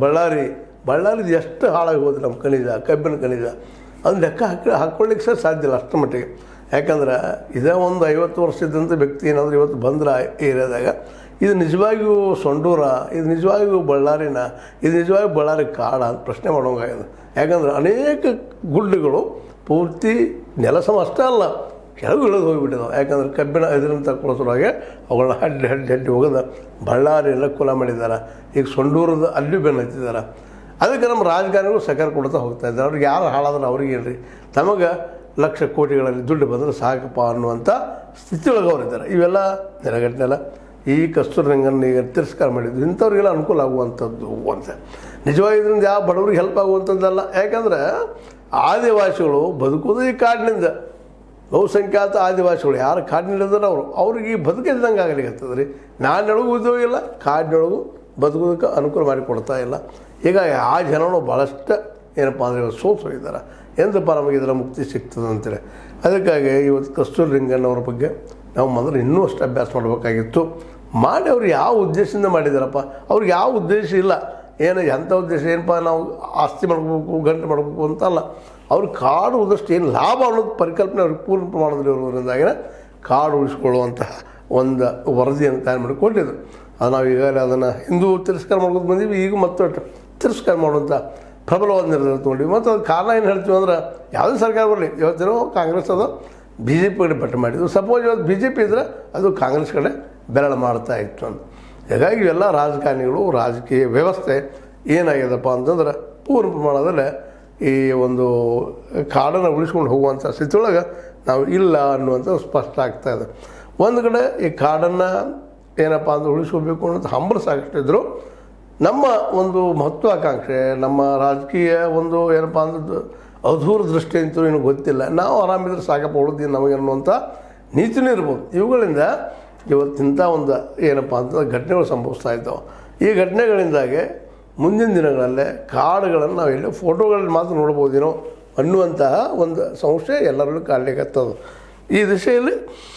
ಬಳ್ಳಾರಿದು ಎಷ್ಟು ಹಾಳಾಗಿ ಹೋದ್ರೆ ನಮ್ಮ ಖನಿಜ, ಕಬ್ಬಿನ ಖನಿಜ, ಅದನ್ನ ಲೆಕ್ಕ ಹಾಕ್ಕೊಳ್ಳಿಕ್ಕೆ ಸಹ ಸಾಧ್ಯ ಇಲ್ಲ ಅಷ್ಟರ ಮಟ್ಟಿಗೆ. ಯಾಕಂದ್ರೆ ಇದೇ ಒಂದು 50 ವರ್ಷದಂಥ ವ್ಯಕ್ತಿ ಏನಾದರೂ ಇವತ್ತು ಬಂದ್ರೆ ಏರಿಯಾದಾಗ ಇದು ನಿಜವಾಗಿಯೂ ಸೊಂಡೂರ, ಇದು ನಿಜವಾಗಿಯೂ ಬಳ್ಳಾರಿನ, ಇದು ನಿಜವಾಗಿಯೂ ಬಳ್ಳಾರಿ ಕಾಡ ಅಂತ ಪ್ರಶ್ನೆ ಮಾಡೋಂಗಾಗಿದೆ. ಯಾಕಂದ್ರೆ ಅನೇಕ ಗುಡ್ಡಗಳು ಪೂರ್ತಿ ನೆಲಸಮ ಅಷ್ಟೇ ಅಲ್ಲ, ಕೆಳಗೆ ಇಳಿದು ಹೋಗಿಬಿಟ್ಟಿದ್ದಾವೆ. ಯಾಕಂದ್ರೆ ಕಬ್ಬಿನ ಇದರಿಂದ ತಗೊಳ್ಳೋದ್ರೊಳಗೆ ಅವುಗಳನ್ನ ಹಡ್ಡಿ ಹೋಗೋದು ಬಳ್ಳಾರಿ ಎಲ್ಲ ಕುಲ ಮಾಡಿದ್ದಾರೆ. ಈಗ ಸೊಂಡೂರದ ಅಲ್ಲೂ ಬೆನ್ನು ಹತ್ತಿದ್ದಾರೆ. ಅದಕ್ಕೆ ನಮ್ಮ ರಾಜಕಾರಣಿಗಳು ಸಹಕಾರ ಕೊಡ್ತಾ ಹೋಗ್ತಾ ಇದ್ದಾರೆ. ಅವ್ರಿಗೆ ಯಾರು ಹಾಳಾದ್ರೆ ಅವ್ರಿಗೆ ಏನ್ರಿ, ತಮಗೆ ಲಕ್ಷ ಕೋಟಿಗಳಲ್ಲಿ ದುಡ್ಡು ಬಂದರೆ ಸಾಕಪ್ಪ ಅನ್ನುವಂಥ ಸ್ಥಿತಿಯೊಳಗೆ ಅವರಿದ್ದಾರೆ. ಇವೆಲ್ಲ ನೆಲಗಟ್ಟನೆಲ್ಲ ಈ ಕಸ್ತೂರಿ ರಂಗನ್ ಈಗ ತಿರಸ್ಕಾರ ಮಾಡಿದ್ದು ಇಂಥವ್ರಿಗೆಲ್ಲ ಅನುಕೂಲ ಆಗುವಂಥದ್ದು ಅಂತ. ನಿಜವಾಗಿ ಇದರಿಂದ ಯಾವ ಬಡವರಿಗೆ ಹೆಲ್ಪ್ ಆಗುವಂಥದ್ದಲ್ಲ. ಯಾಕಂದ್ರೆ ಆದಿವಾಸಿಗಳು ಬದುಕೋದು ಈ ಕಾಡಿನಿಂದ, ಬಹುಸಂಖ್ಯಾತ ಆದಿವಾಸಿಗಳು ಯಾರು ಕಾಡಿನಿಲ್ಲದ್ರೆ ಅವ್ರಿಗೆ ಈ ಬದುಕಿದ್ದಂಗೆ ಆಗಲಿಕ್ಕತ್ತದ ರೀ. ನಾಡಿನೊಳಗೂ ಉದ್ಯೋಗ ಇಲ್ಲ, ಕಾಡಿನೊಳಗೂ ಬದುಕೋದಕ್ಕೆ ಅನುಕೂಲ ಮಾಡಿಕೊಡ್ತಾ ಇಲ್ಲ. ಹೀಗಾಗಿ ಆ ಜನಗಳು ಭಾಳಷ್ಟು ಏನಪ್ಪ ಅಂದರೆ ಇವತ್ತು ಸೋತೋಗಿದ್ದಾರೆ. ಎಂದಪ್ಪ ನಮಗೆ ಇದರ ಮುಕ್ತಿ ಸಿಗ್ತದೆ ಅಂತೇಳಿ. ಅದಕ್ಕಾಗಿ ಇವತ್ತು ಕಸ್ತೂರಿ ರಂಗನ್ ಅವ್ರ ಬಗ್ಗೆ ನಾವು ಮೊದಲು ಇನ್ನೂ ಅಷ್ಟು ಅಭ್ಯಾಸ ಮಾಡಬೇಕಾಗಿತ್ತು. ಮಾಡಿ ಅವ್ರು ಯಾವ ಉದ್ದೇಶದಿಂದ ಮಾಡಿದಾರಪ್ಪ, ಅವ್ರಿಗೆ ಯಾವ ಉದ್ದೇಶ ಇಲ್ಲ. ಏನು ಎಂಥ ಉದ್ದೇಶ ಏನಪ್ಪ ನಾವು ಆಸ್ತಿ ಮಾಡ್ಕೋಬೇಕು, ಗಂಟು ಮಾಡಬೇಕು ಅಂತಲ್ಲ. ಅವ್ರು ಕಾಡು ಉಳಿದಷ್ಟು ಏನು ಲಾಭ ಅನ್ನೋದು ಪರಿಕಲ್ಪನೆ ಅವ್ರಿಗೆ ಪೂರ್ಣ ಪ್ರಮಾಣದಲ್ಲಿ ಇರೋದ್ರಿಂದಾಗಿನ ಕಾಡು ಉಳಿಸ್ಕೊಳ್ಳುವಂತಹ ಒಂದು ವರದಿಯನ್ನು ತಯಾರು ಮಾಡಿ ಕೊಟ್ಟಿದ್ರು. ಅದು ನಾವು ಈಗಾಗಲೇ ಅದನ್ನು ಹಿಂದೂ ತಿರಸ್ಕಾರ ಮಾಡ್ಕೊಂಡು ಬಂದೀವಿ. ಈಗ ಮತ್ತೊಟ್ಟು ತಿರಸ್ಕಾರ ಮಾಡುವಂಥ ಪ್ರಬಲವಾದ ನಿರ್ಧಾರ ತೊಗೊಂಡಿವಿ. ಮತ್ತು ಅದು ಕಾರಣ ಏನು ಹೇಳ್ತೀವಿ ಅಂದ್ರೆ ಯಾವುದೇ ಸರ್ಕಾರ ಬರಲಿ, ಇವತ್ತೇನೋ ಕಾಂಗ್ರೆಸ್ ಅದು BJP ಕಡೆ ಬೆಟ್ಟ ಮಾಡಿದ್ದು. ಸಪೋಸ್ ಇವತ್ತು BJP ಇದ್ದರೆ ಅದು ಕಾಂಗ್ರೆಸ್ ಕಡೆ ಬೆರಳ ಮಾಡ್ತಾ ಇತ್ತು ಅಂತ. ಹೀಗಾಗಿ ಇವೆಲ್ಲ ರಾಜಕಾರಣಿಗಳು, ರಾಜಕೀಯ ವ್ಯವಸ್ಥೆ ಏನಾಗ್ಯದಪ್ಪ ಅಂತಂದ್ರೆ ಪೂರ್ಣ ಪ್ರಮಾಣದಲ್ಲಿ ಈ ಒಂದು ಕಾಡನ್ನು ಉಳಿಸ್ಕೊಂಡು ಹೋಗುವಂಥ ಸ್ಥಿತಿಯೊಳಗೆ ನಾವು ಇಲ್ಲ ಅನ್ನುವಂಥದ್ದು ಸ್ಪಷ್ಟ ಆಗ್ತಾಯಿದೆ. ಒಂದು ಕಡೆ ಈ ಕಾಡನ್ನು ಏನಪ್ಪ ಅಂದ್ರೆ ಉಳಿಸ್ಕೋಬೇಕು ಅನ್ನೋದು ಹಂಬಲ ಸಾಕಷ್ಟಿದ್ರು ನಮ್ಮ ಒಂದು ಮಹತ್ವಾಕಾಂಕ್ಷೆ, ನಮ್ಮ ರಾಜಕೀಯ ಒಂದು ಏನಪ್ಪ ಅಂದ್ರೆ ಅಧೂರ ದೃಷ್ಟಿ ಅಂತೂ ಏನೂ ಗೊತ್ತಿಲ್ಲ. ನಾವು ಆರಾಮಿದ್ರೆ ಸಾಕಪ್ಪ ಉಳಿದು ನಮಗೆ ಅನ್ನುವಂಥ ನೀತಿನೂ ಇರ್ಬೋದು. ಇವುಗಳಿಂದ ಇವತ್ತಿಂಥ ಒಂದು ಏನಪ್ಪ ಅಂತಂದ್ರೆ ಘಟನೆಗಳು ಸಂಭವಿಸ್ತಾ ಇದ್ದಾವೆ. ಈ ಘಟನೆಗಳಿಂದಾಗೆ ಮುಂದಿನ ದಿನಗಳಲ್ಲೇ ಕಾಡುಗಳನ್ನು ನಾವು ಎಲ್ಲೋ ಫೋಟೋಗಳಲ್ಲಿ ಮಾತ್ರ ನೋಡ್ಬೋದೇನೋ ಅನ್ನುವಂತಹ ಒಂದು ಸಂಶಯ ಎಲ್ಲರಲ್ಲೂ ಕಾಡಲಿಕ್ಕತ್ತದು. ಈ ದಿಶೆಯಲ್ಲಿ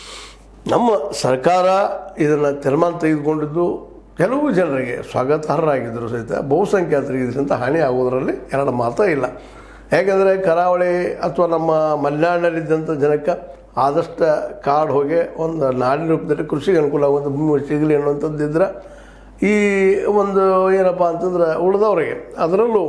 ನಮ್ಮ ಸರ್ಕಾರ ಇದನ್ನು ತೀರ್ಮಾನ ತೆಗೆದುಕೊಂಡಿದ್ದು ಕೆಲವು ಜನರಿಗೆ ಸ್ವಾಗತಾರ್ಹರಾಗಿದ್ದರು ಸಹಿತ ಬಹುಸಂಖ್ಯಾತರಿಗೆ ಇದರಿಂದ ಹಾನಿ ಆಗೋದರಲ್ಲಿ ಎರಡು ಮಾತೇ ಇಲ್ಲ. ಯಾಕೆಂದರೆ ಕರಾವಳಿ ಅಥವಾ ನಮ್ಮ ಮಲೆನಾಡಿನಲ್ಲಿದ್ದಂಥ ಜನಕ್ಕೆ ಆದಷ್ಟು ಕಾಡು ಹೋಗಿ ಒಂದು ನಾಡಿನ ರೂಪದಲ್ಲಿ ಕೃಷಿಗೆ ಅನುಕೂಲ ಆಗುವಂಥ ಭೂಮಿ ಸಿಗಲಿ ಅನ್ನುವಂಥದ್ದಿದ್ರೆ ಈ ಒಂದು ಏನಪ್ಪ ಅಂತಂದ್ರೆ ಉಳಿದವರಿಗೆ, ಅದರಲ್ಲೂ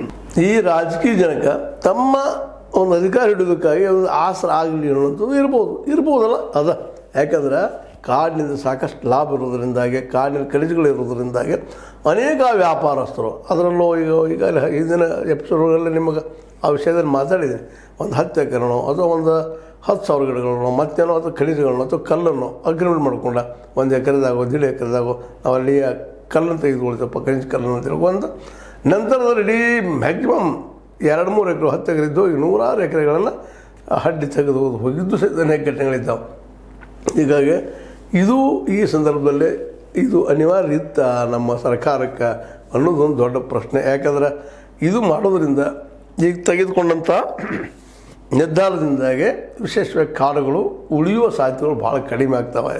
ಈ ರಾಜಕೀಯ ಜನಕ್ಕೆ ತಮ್ಮ ಒಂದು ಅಧಿಕಾರ ಹಿಡಿಯೋದಕ್ಕಾಗಿ ಒಂದು ಆಸರ ಆಗಲಿ ಅನ್ನುವಂಥದ್ದು ಇರ್ಬೋದಲ್ಲ ಅದ. ಯಾಕಂದ್ರೆ ಕಾಡಿನಿಂದ ಸಾಕಷ್ಟು ಲಾಭ ಇರೋದರಿಂದಾಗಿ, ಕಾಡಿನ ಖನಿಜಗಳಿರೋದ್ರಿಂದಾಗಿ ಅನೇಕ ವ್ಯಾಪಾರಸ್ಥರು, ಅದರಲ್ಲೂ ಈಗ ಹಿಂದಿನ ಎಪಿಸೋಡ್ಗಳಲ್ಲಿ ನಿಮಗೆ ಆ ವಿಷಯದಲ್ಲಿ ಮಾತಾಡಿದ್ದೀನಿ. ಒಂದು 10 ಎಕರೆನೋ ಅಥವಾ ಒಂದು 10,000 ಗಿಡಗಳನ್ನೋ ಮತ್ತೇನೋ ಅಥವಾ ಖನಿಜಗಳನ್ನೋ ಅಥವಾ ಕಲ್ಲನ್ನು ಅಗ್ರಿಮೆಂಟ್ ಮಾಡ್ಕೊಂಡ 1 ಎಕರೆದಾಗೋ 1.5 ಎಕರೆದಾಗೋ ನಾವು ಅಲ್ಲಿ ಕಲ್ಲನ್ನು ತೆಗೆದುಕೊಳ್ತಪ್ಪ, ಖನಿಜ ಕಲ್ಲನ್ನು ತಿಳ್ಕೊಂಡು ನಂತರದಲ್ಲಿ ಇಡೀ ಮ್ಯಾಕ್ಸಿಮಮ್ 2-3 ಎಕರೆ 10 ಎಕರೆ ಇದ್ದು ಈಗ 100 ಎಕರೆಗಳನ್ನು ಹಡ್ಡಿ ತೆಗೆದು ಹೋಗಿದ್ದು ಸಹಿತ ಅನೇಕ ಘಟನೆಗಳಿದ್ದಾವೆ. ಹೀಗಾಗಿ ಇದು ಈ ಸಂದರ್ಭದಲ್ಲಿ ಇದು ಅನಿವಾರ್ಯ ಇತ್ತ ನಮ್ಮ ಸರ್ಕಾರಕ್ಕೆ ಅನ್ನೋದೊಂದು ದೊಡ್ಡ ಪ್ರಶ್ನೆ. ಯಾಕಂದ್ರೆ ಇದು ಮಾಡೋದ್ರಿಂದ ಈಗ ತೆಗೆದುಕೊಂಡಂಥ ನಿರ್ಧಾರದಿಂದಾಗೆ ವಿಶೇಷವಾಗಿ ಕಾಡುಗಳು ಉಳಿಯುವ ಸಾಧ್ಯತೆಗಳು ಭಾಳ ಕಡಿಮೆ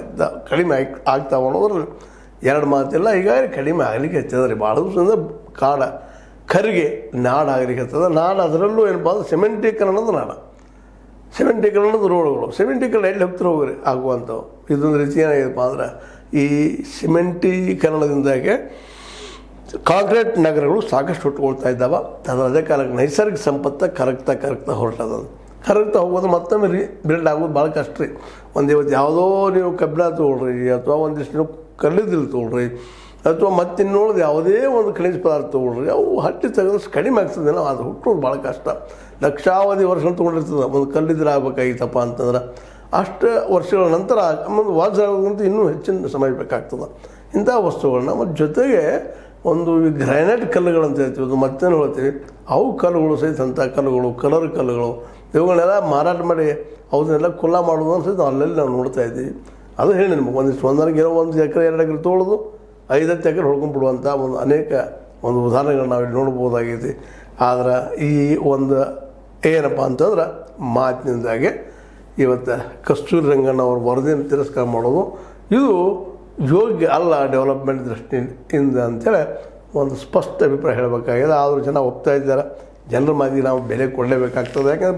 ಆಗ್ತಾವೆ ಅನ್ನೋದ್ರಲ್ಲಿ ಎರಡು ಮಾತಿಲ್ಲ. ಈಗಾಗಲೇ ಕಡಿಮೆ ಆಗಲಿಕ್ಕೆ ಹತ್ತದ ಭಾಳ ದಿವಸದಿಂದ ಕಾಡ ಕರಿಗೆ ನಾಡಾಗಲಿಕ್ಕೆ ಹತ್ತದ. ನಾಡು ಅದರಲ್ಲೂ ಏನಪ್ಪ ಅಂದ್ರೆ ಸಿಮೆಂಟೀಕರಣದ ನಾಡ, ಸಿಮೆಂಟೀಕರಣದ ರೋಡ್ಗಳು, ಸಿಮೆಂಟೀಕರಣ ಎಲ್ಲಿ ಹೋಗ್ತಿರೋ ಹೋಗ್ರಿ ಆಗುವಂಥವು. ಇದೊಂದು ರೀತಿ ಏನಾಗಿದೆಪ್ಪ ಅಂದ್ರೆ ಈ ಸಿಮೆಂಟೀಕರಣದಿಂದಾಗೆ ಕಾಂಕ್ರೀಟ್ ನಗರಗಳು ಸಾಕಷ್ಟು ಹುಟ್ಟುಕೊಳ್ತಾ ಇದ್ದಾವೆ. ಅದು ಅದೇ ಕಾಲಕ್ಕೆ ನೈಸರ್ಗಿಕ ಸಂಪತ್ತು ಕರಗ್ತಾ ಹೊರಟದ ಹೋಗೋದು ಮತ್ತೊಮ್ಮೆ ಬಿಲ್ಡ್ ಆಗೋದು ಭಾಳ ಕಷ್ಟ ರೀ. ಇವತ್ತು ಯಾವುದೋ ನೀವು ಕಬ್ಬಿಣ ತೊಗೊಳ್ರಿ ಅಥವಾ ಒಂದಿಷ್ಟು ನೀವು ಕಲ್ಲಿದ್ದಿಲ್ಲ ತೊಗೊಳ್ರಿ ಅಥವಾ ಮತ್ತಿನ್ನೋಳದು ಯಾವುದೇ ಒಂದು ಖನಿಜ ಪದಾರ್ಥ ತೊಗೊಳ್ರಿ, ಅವು ಹಟ್ಟಿ ತೆಗೆದಷ್ಟು ಕಡಿಮೆ ಆಗ್ತದೆ. ನಾವು ಅದು ಹುಟ್ಟೋದು ಭಾಳ ಕಷ್ಟ. ಲಕ್ಷಾವಧಿ ವರ್ಷಗಳು ತೊಗೊಂಡಿರ್ತದೆ. ಒಂದು ಕಲ್ಲಿದ್ರೆ ಆಗಬೇಕಾಗಿತ್ತಪ್ಪ ಅಂತಂದ್ರೆ ಅಷ್ಟು ವರ್ಷಗಳ ನಂತರ ಒಂದು ವಾಜ್ ಆಗೋದಂತ ಇನ್ನೂ ಹೆಚ್ಚಿನ ಸಮಯ ಬೇಕಾಗ್ತದೆ. ಇಂಥ ವಸ್ತುಗಳನ್ನ ಮತ್ತು ಜೊತೆಗೆ ಒಂದು ಗ್ರಾನೈಟ್ ಕಲ್ಲುಗಳಂತ ಹೇಳ್ತೀವಿ, ಅದು ಮತ್ತೇನು ಹೇಳ್ತೀವಿ, ಅವು ಕಲ್ಲುಗಳು ಸಹಿತ ಅಂಥ ಕಲ್ಲುಗಳು, ಕಲರ್ ಕಲ್ಲುಗಳು, ಇವುಗಳನ್ನೆಲ್ಲ ಮಾರಾಟ ಮಾಡಿ ಅವನ್ನೆಲ್ಲ ಕುಲ್ಲ ಮಾಡೋದು ಅಂತ ಸಹಿತ ಅಲ್ಲೆಲ್ಲಿ ನಾವು ನೋಡ್ತಾ ಇದ್ದೀವಿ. ಅದು ಹೇಳಿ ನಿಮ್ಗೆ ಒಂದರಿಗೆ ಏನೋ 1 ಎಕರೆ 2 ಎಕರೆ ತೊಗೊಳ್ಳೋದು 5-10 ಎಕರೆ ಹೊಡ್ಕೊಂಡ್ಬಿಡುವಂಥ ಅನೇಕ ಉದಾಹರಣೆಗಳನ್ನ ನಾವಿಲ್ಲಿ ನೋಡ್ಬೋದಾಗೈತಿ. ಆದ್ರೆ ಈ ಒಂದು ಏನಪ್ಪ ಅಂತಂದ್ರೆ ಮಾತಿನಿಂದಾಗೆ ಇವತ್ತು ಕಸ್ತೂರಿ ರಂಗಣ್ಣ ಅವ್ರ ವರದಿಯನ್ನು ತಿರಸ್ಕಾರ ಮಾಡೋದು ಇದು ಯೋಗ್ಯ ಅಲ್ಲ ಡೆವಲಪ್ಮೆಂಟ್ ದೃಷ್ಟಿಯಿಂದ ಅಂತೇಳಿ ಒಂದು ಸ್ಪಷ್ಟ ಅಭಿಪ್ರಾಯ ಹೇಳಬೇಕಾಗಿದೆ. ಆದರೂ ಜನ ಒಪ್ತಾ ಇದ್ದಾರೆ. ಜನರ ಮಾತಿಗೆ ನಾವು ಬೆಲೆ ಕೊಡಲೇಬೇಕಾಗ್ತದೆ. ಯಾಕಂದರೆ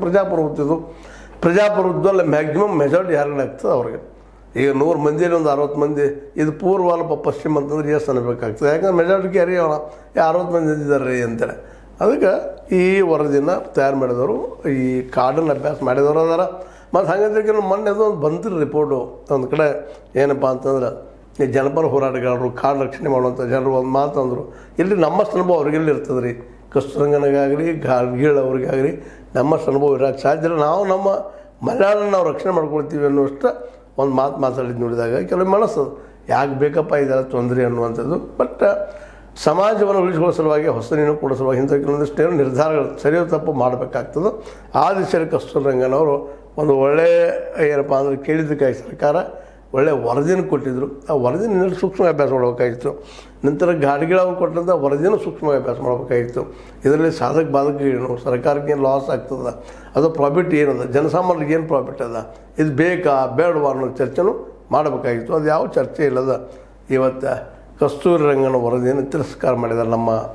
ಪ್ರಜಾಪ್ರಭುತ್ವದಲ್ಲಿ ಮ್ಯಾಕ್ಸಿಮಮ್ ಮೆಜಾರಿಟಿ ಯಾರಿಗಾಗ್ತದೆ ಅವ್ರಿಗೆ. ಈಗ 100 ಮಂದಿಯಲ್ಲಿ ಒಂದು 60 ಮಂದಿ ಇದು ಪೂರ್ವ ಅಲ್ಪ ಪಶ್ಚಿಮ ಅಂತಂದ್ರೆ ಎಷ್ಟು ಅನ್ನಬೇಕಾಗ್ತದೆ. ಯಾಕಂದ್ರೆ ಮೆಜಾರಿಟಿಗೆ ಅರಿಯೋಣ 60 ಮಂದಿ ಇದ್ದಾರೆ ರೀ ಅಂತೇಳಿ. ಅದಕ್ಕೆ ಈ ವರದಿನ ತಯಾರು ಮಾಡಿದವರು ಈ ಕಾಡನ್ನು ಅಭ್ಯಾಸ ಮಾಡಿದವರು ಅದಾರ. ಮತ್ತು ಹಾಗಂದ್ರೆ ಮೊನ್ನೆ ಅದು ಒಂದು ಬಂದಿರೋ ರಿಪೋರ್ಟು ಒಂದು ಕಡೆ ಏನಪ್ಪ ಅಂತಂದ್ರೆ ಈ ಜನಪರ ಹೋರಾಟಗಾರರು ಕಾಡು ರಕ್ಷಣೆ ಮಾಡುವಂಥ ಜನರು ಒಂದು ಮಾತಂದರು, ಇಲ್ಲಿ ನಮ್ಮಷ್ಟು ಅನುಭವ ಅವ್ರಿಗೆಲ್ಲಿ ಇರ್ತದೆ ರೀ, ಕಸ್ತೂರಂಗನಿಗಾಗಲಿ ಗಾಡ್ಗೀಳ್ ಅವ್ರಿಗಾಗಲಿ ನಮ್ಮಷ್ಟು ಅನುಭವ ಇರೋಕ್ಕೆ ಸಾಧ್ಯ ಇಲ್ಲ. ನಾವು ನಮ್ಮ ಮಲೆನಾಡನ್ನು ನಾವು ರಕ್ಷಣೆ ಮಾಡ್ಕೊಳ್ತೀವಿ ಅನ್ನೋಷ್ಟು ಒಂದು ಮಾತಾಡಿದ್ದು ನೋಡಿದಾಗ ಕೆಲವು ಮನಸ್ಸು ಯಾಕೆ ಬೇಕಪ್ಪ ಇದೆಲ್ಲ ತೊಂದರೆ ಅನ್ನುವಂಥದ್ದು. ಬಟ್ ಸಮಾಜವನ್ನು ಉಳಿಸ್ಕೊಳ್ಳೋ ಸಲುವಾಗಿ ಹೊಸ ನೀನು ಕೊಡೋ ಸಲುವಾಗಿ ಇಂಥ ಕೆಲವೊಂದಿಷ್ಟು ನಿರ್ಧಾರಗಳು ಸರಿಯೋ ತಪ್ಪು ಮಾಡಬೇಕಾಗ್ತದೆ. ಆ ದಿಶೆಯಲ್ಲಿ ಕಸ್ತೂರಿ ರಂಗನವರು ಒಂದು ಒಳ್ಳೆಯ ಏನಪ್ಪ ಅಂದರೆ ಕೇಳಿದ್ದಕ್ಕಾಗಿ ಸರ್ಕಾರ ಒಳ್ಳೆಯ ವರದಿನ ಕೊಟ್ಟಿದ್ದರು. ಆ ವರದಿನ ಸೂಕ್ಷ್ಮ ಅಭ್ಯಾಸ ಮಾಡಬೇಕಾಗಿತ್ತು. ನಂತರ ಗಾಡಿಗಳವ್ರು ಕೊಟ್ಟಂಥ ವರದಿನೂ ಸೂಕ್ಷ್ಮ ಅಭ್ಯಾಸ ಮಾಡಬೇಕಾಗಿತ್ತು. ಇದರಲ್ಲಿ ಸಾಧಕ ಬಾಧಕ ಏನು, ಸರ್ಕಾರಕ್ಕೆ ಏನು ಲಾಸ್ ಆಗ್ತದೆ, ಅದು ಪ್ರಾಫಿಟ್ ಏನದ, ಜನಸಾಮಾನ್ಯರಿಗೆ ಏನು ಪ್ರಾಫಿಟ್ ಅದ, ಇದು ಬೇಕಾ ಬೇಡವಾ ಅನ್ನೋ ಚರ್ಚೆನೂ ಮಾಡಬೇಕಾಗಿತ್ತು. ಅದು ಯಾವ ಚರ್ಚೆ ಇಲ್ಲದ ಇವತ್ತು ಕಸ್ತೂರಿ ರಂಗನ ವರದಿಯನ್ನು ತಿರಸ್ಕಾರ ಮಾಡಿದ್ದಾರೆ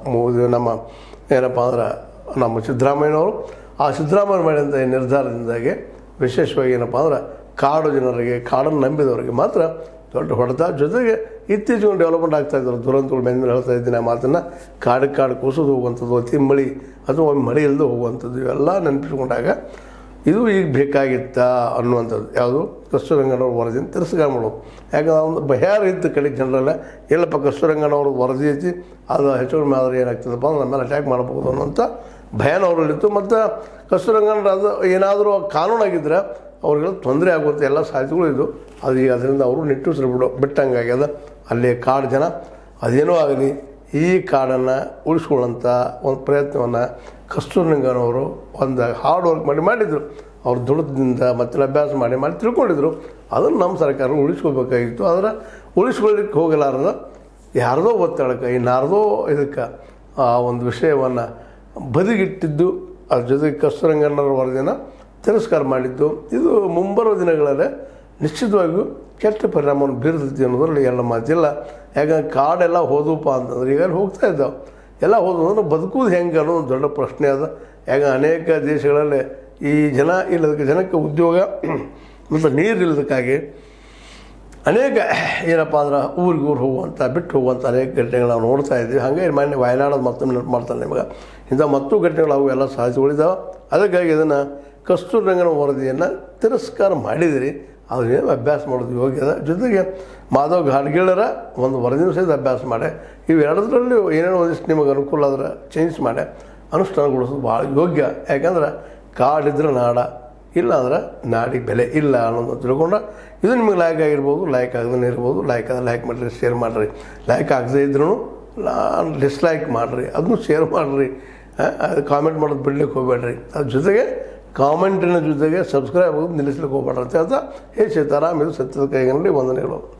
ನಮ್ಮ ಏನಪ್ಪ ಅಂದ್ರೆ ನಮ್ಮ ಸಿದ್ದರಾಮಯ್ಯನವರು. ಆ ಸಿದ್ದರಾಮಯ್ಯ ಮಾಡಿದಂಥ ನಿರ್ಧಾರದಿಂದಾಗಿ ವಿಶೇಷವಾಗಿ ಏನಪ್ಪ ಅಂದ್ರೆ ಕಾಡು ಜನರಿಗೆ, ಕಾಡನ್ನು ನಂಬಿದವರಿಗೆ ಮಾತ್ರ ದೊಡ್ಡ ಹೊಡೆತ. ಜೊತೆಗೆ ಇತ್ತೀಚೆಗೆ ಡೆವಲಪ್ಮೆಂಟ್ ಆಗ್ತಾಯಿದ್ರು. ದುರಂತಗಳು ಮೇಲೆ ಹೇಳ್ತಾ ಇದ್ದೀನಿ ಆ ಮಾತನ್ನು. ಕಾಡು ಕುಸಿದು ಹೋಗುವಂಥದ್ದು, ಅತಿ ಮಳೆ ಅಥವಾ ಮಳೆ ಇಲ್ಲದೆ ಹೋಗುವಂಥದ್ದು, ಇವೆಲ್ಲ ನೆನಪಿಸ್ಕೊಂಡಾಗ ಇದು ಈಗ ಬೇಕಾಗಿತ್ತಾ ಅನ್ನುವಂಥದ್ದು ಯಾವುದು ಕಸ್ತೂರಿ ರಂಗನವ್ರ ವರದಿಯನ್ನು ತಿರಸ್ಕಾರ ಮಾಡೋದು. ಯಾಕಂದ್ರೆ ಒಂದು ಭಯ ಇತ್ತು ಕಡೆ ಜನರಲ್ಲ, ಎಲ್ಲಪ್ಪ ಕಸ್ತೂರಿ ರಂಗನವ್ರ ವರದಿ ಐತಿ ಅದು ಹೆಚ್ಚು ಆದರೆ ಏನಾಗ್ತದಪ್ಪ ಅಂದ್ರೆ ನಮ್ಮ ಮೇಲೆ ಅಟ್ಯಾಕ್ ಮಾಡಬಹುದು ಅನ್ನೋಂಥ ಭಯನ ಅವರಲ್ಲಿತ್ತು. ಮತ್ತು ಕಸ್ತೂರಿ ರಂಗನವ್ರು ಅದು ಏನಾದರೂ ಕಾನೂನಾಗಿದ್ದರೆ ಅವ್ರಿಗೆಲ್ಲ ತೊಂದರೆ ಆಗುವಂಥ ಎಲ್ಲ ಸಾಧ್ಯತೆಗಳು ಇದು. ಅದು ಈಗ ಅದರಿಂದ ಅವರು ನಿಟ್ಟುಸಿರು ಬಿಟ್ಟಂಗಾಗ್ಯದ. ಅಲ್ಲಿ ಕಾಡು ಜನ ಅದೇನೋ ಆಗಲಿ ಈ ಕಾಡನ್ನು ಉಳಿಸ್ಕೊಳ್ಳೋಂಥ ಒಂದು ಪ್ರಯತ್ನವನ್ನು ಕಸ್ತೂರಿ ರಂಗನವರು ಒಂದು ಹಾರ್ಡ್ ವರ್ಕ್ ಮಾಡಿದ್ರು. ಅವ್ರು ದುಡಿದಿಂದ ಮತ್ತೆ ಅಭ್ಯಾಸ ಮಾಡಿ ತಿಳ್ಕೊಂಡಿದ್ರು. ಅದನ್ನು ನಮ್ಮ ಸರ್ಕಾರ ಉಳಿಸ್ಕೋಬೇಕಾಗಿತ್ತು. ಆದರೆ ಉಳಿಸ್ಕೊಳ್ಳಿಕ್ಕೆ ಹೋಗಲಾರದ ಯಾರದೋ ಒತ್ತಡಕ್ಕೆ ಇನ್ನಾರದೋ ಇದಕ್ಕೆ ಆ ಒಂದು ವಿಷಯವನ್ನು ಬದಿಗಿಟ್ಟಿದ್ದು, ಅದ್ರ ಜೊತೆಗೆ ಕಸ್ತೂರಿ ರಂಗನವ್ರ ವರದಿನ ತಿರಸ್ಕಾರ ಮಾಡಿದ್ದು ಇದು ಮುಂಬರುವ ದಿನಗಳಲ್ಲೇ ನಿಶ್ಚಿತವಾಗಿಯೂ ಕೆಟ್ಟ ಪರಿಣಾಮವನ್ನು ಬೀರ್ತೈತಿ ಅನ್ನೋದ್ರಲ್ಲಿ ಎಲ್ಲ ಮಾತಿಲ್ಲ. ಯಾಕಂದ್ರೆ ಕಾಡೆಲ್ಲ ಹೋದಪ್ಪ ಅಂತಂದ್ರೆ ಈಗ ಹೋಗ್ತಾ ಇದ್ದಾವೆ ಎಲ್ಲ ಹೋದ್ವು ಅಂದ್ರೆ ಬದುಕುವುದು ಹೆಂಗೆ ಅನ್ನೋದು ದೊಡ್ಡ ಪ್ರಶ್ನೆ ಅದ. ಯಾಕೆ ಅನೇಕ ದೇಶಗಳಲ್ಲಿ ಈ ಜನ ಇಲ್ಲದಕ್ಕೆ ಜನಕ್ಕೆ ಉದ್ಯೋಗ ಮತ್ತು ನೀರು ಇಲ್ಲದಕ್ಕಾಗಿ ಅನೇಕ ಏನಪ್ಪ ಅಂದ್ರೆ ಊರಿಗೆ ಹೋಗುವಂಥ ಬಿಟ್ಟು ಹೋಗುವಂಥ ಅನೇಕ ಘಟನೆಗಳು ನಾವು ನೋಡ್ತಾ ಇದ್ದೀವಿ. ಹಾಗೆ ಮಾನ್ಯ ವಯನಾಡೋದು ಮತ್ತೊಮ್ಮೆ ನೆನಪು ಮಾಡ್ತಾನೆ ನಿಮಗೆ. ಇಂಥ ಮತ್ತೂ ಘಟನೆಗಳು ಅವು ಎಲ್ಲ ಸಾಧ್ಯತೆಗಳಿದ್ದಾವೆ. ಅದಕ್ಕಾಗಿ ಇದನ್ನು ಕಸ್ತೂರಿ ರಂಗನ ವರದಿಯನ್ನು ತಿರಸ್ಕಾರ ಮಾಡಿದಿರಿ, ಅದನ್ನೇನು ಅಭ್ಯಾಸ ಮಾಡೋದು ಯೋಗ್ಯದ. ಜೊತೆಗೆ ಮಾಧವ್ ಗಾಡ್ಗೀಳರ ಒಂದು ವರದಿನೂ ಸಹಿತ ಅಭ್ಯಾಸ ಮಾಡಿ ಇವೆರಡರಲ್ಲಿ ಏನೇನೋ ಒಂದಿಷ್ಟು ನಿಮಗೆ ಅನುಕೂಲ ಆದ್ರೆ ಚೇಂಜ್ ಮಾಡಿ ಅನುಷ್ಠಾನಗೊಳಿಸೋದು ಭಾಳ ಯೋಗ್ಯ. ಯಾಕಂದ್ರೆ ಕಾಡಿದ್ರೆ ನಾಡ, ಇಲ್ಲ ಅಂದ್ರೆ ನಾಡಿಗೆ ಬೆಲೆ ಇಲ್ಲ ಅನ್ನೋದು ತಿಳ್ಕೊಂಡ್ರೆ ಇದು ನಿಮಗೆ ಲೈಕ್ ಆಗಿರ್ಬೋದು, ಲೈಕ್ ಆಗದೇ ಇರ್ಬೋದು. ಲೈಕ್ ಆದರೆ ಲೈಕ್ ಮಾಡಿರಿ, ಶೇರ್ ಮಾಡಿರಿ. ಲೈಕ್ ಆಗದೇ ಇದ್ರೂ ಡಿಸ್ಲೈಕ್ ಮಾಡಿರಿ, ಅದನ್ನು ಶೇರ್ ಮಾಡಿರಿ. ಅದು ಕಾಮೆಂಟ್ ಮಾಡೋದು ಬಿಡ್ಲಿಕ್ಕೆ ಹೋಗಬೇಡ್ರಿ. ಅದ್ರ ಜೊತೆಗೆ ಕಾಮೆಂಟಿನ ಜೊತೆಗೆ ಸಬ್ಸ್ಕ್ರೈಬ್ ಆಗೋದು ನಿಲ್ಲಿಸ್ಲಿಕ್ಕೆ ಹೋಗ್ಬೇಡ್ರಿ ಅಂತ ಹೇಳ್ತಾ, ಹೇ ಸೀತಾರಾಮ್, ಇದು ಸತ್ಯದ ಕೈಗನ್ನಡಿ ವಂದನೆಗಳು.